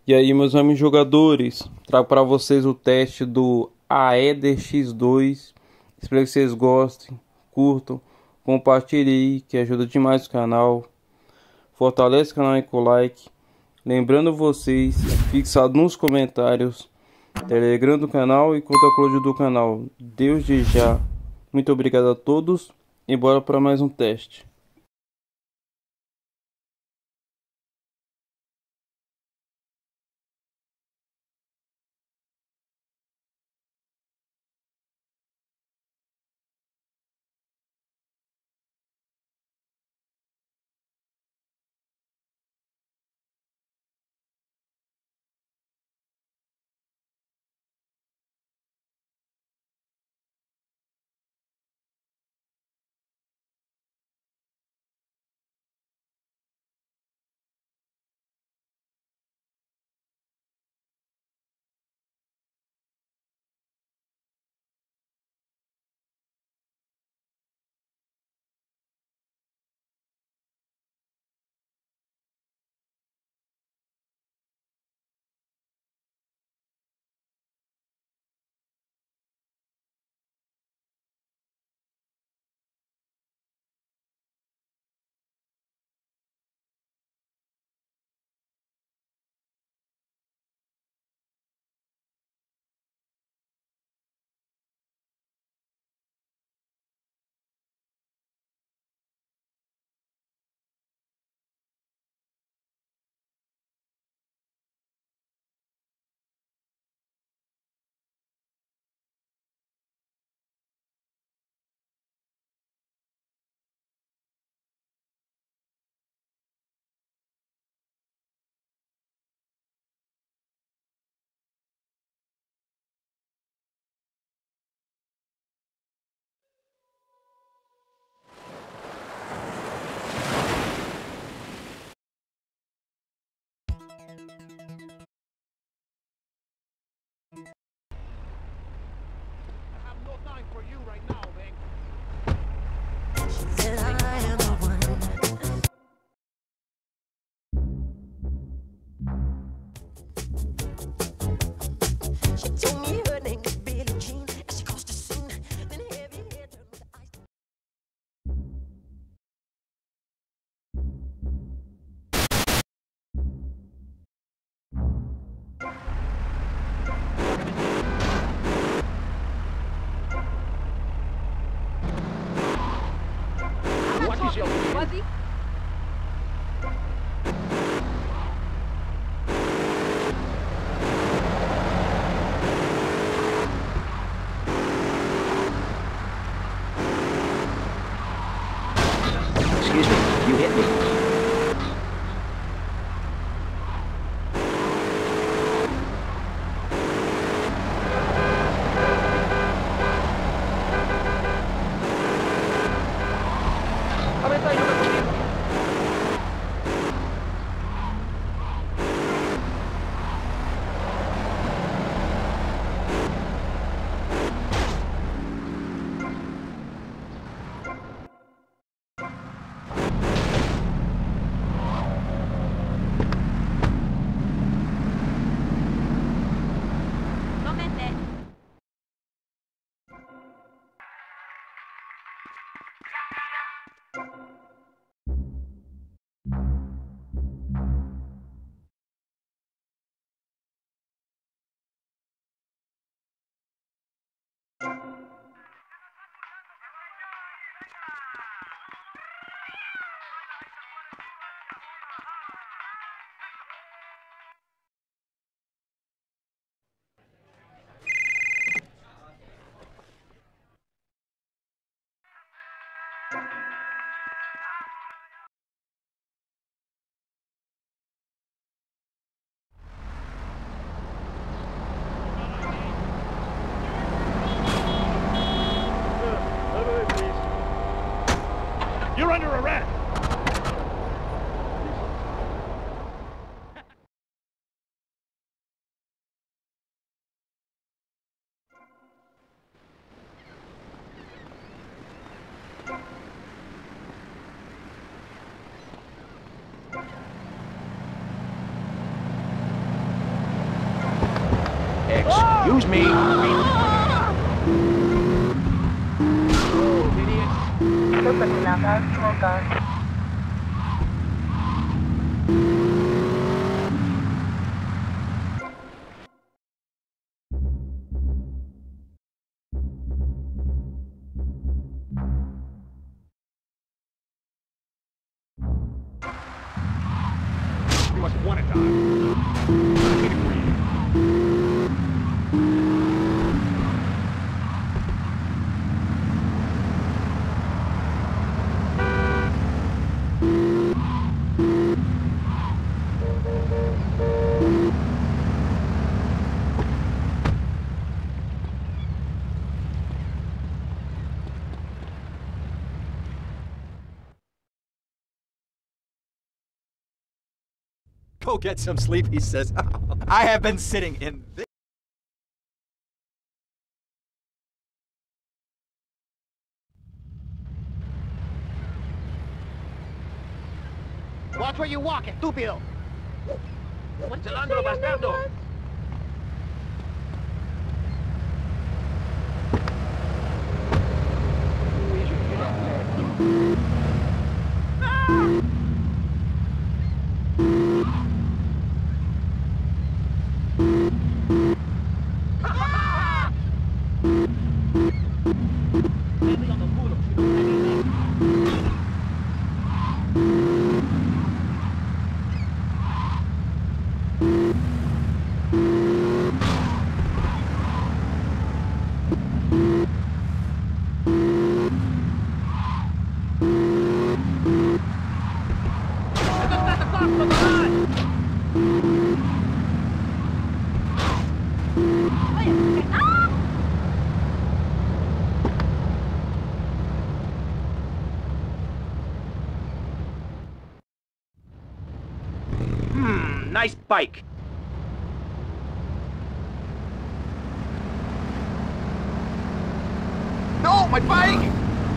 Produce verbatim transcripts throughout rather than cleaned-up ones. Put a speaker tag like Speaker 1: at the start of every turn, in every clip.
Speaker 1: E aí, meus amigos jogadores, trago para vocês o teste do Aether X dois. Espero que vocês gostem, curtam, compartilhem aí, que ajuda demais o canal. Fortalece o canal aí com o like. Lembrando vocês, fixado nos comentários, Telegram do canal e conta code do canal. Desde já, muito obrigado a todos e bora para mais um teste.
Speaker 2: Excuse me. You must want it, Don.
Speaker 3: Go get some sleep, he says. I have been sitting in this.
Speaker 2: Watch where you walk, estúpido. Celándolo, bastardo. Hmm, nice bike.
Speaker 3: No, my bike!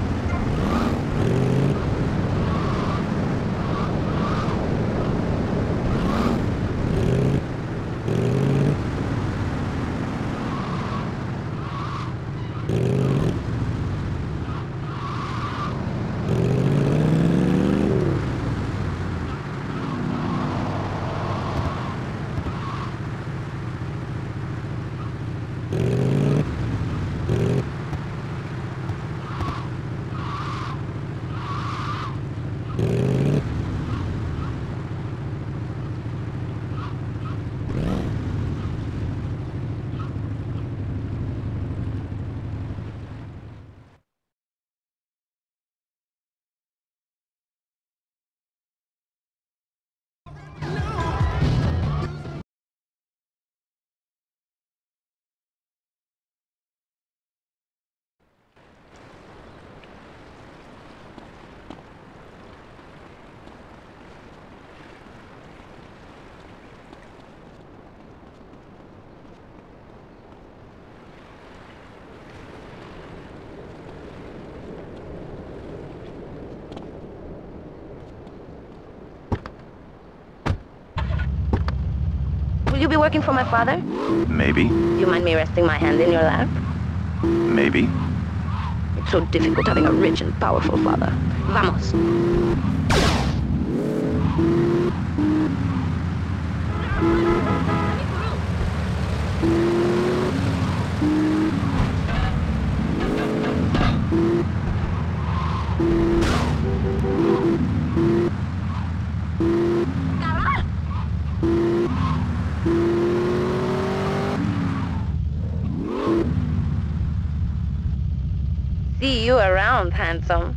Speaker 4: Will you be working for my father?
Speaker 5: Maybe.
Speaker 4: Do you mind me resting my hand in your lap?
Speaker 5: Maybe.
Speaker 4: It's so difficult having a rich and powerful father. Vamos. See you around, handsome.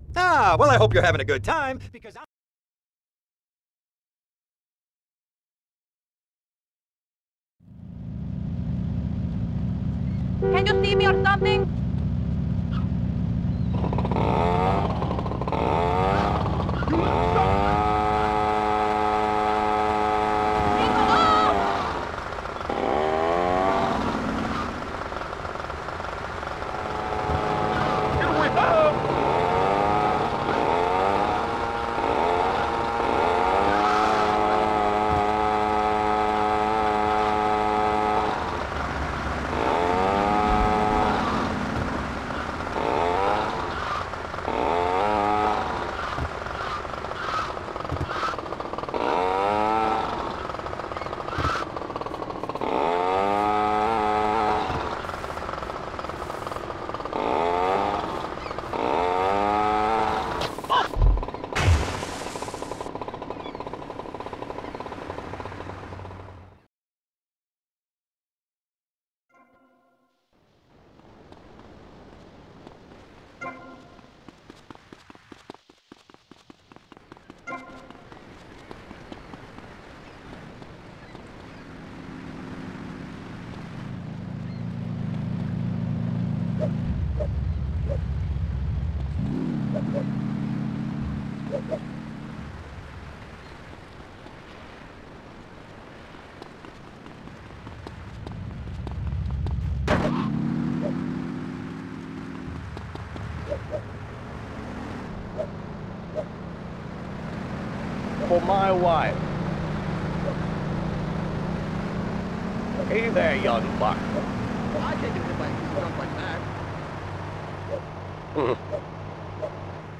Speaker 3: Ah, well, I hope you're having a good time, because I'm...
Speaker 4: Can you see me or something?
Speaker 6: For my wife. Hey there, young buck.
Speaker 2: I can't get hit by a drunk like that.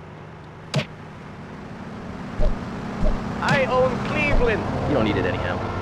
Speaker 6: I own Cleveland.
Speaker 2: You don't need it anyhow.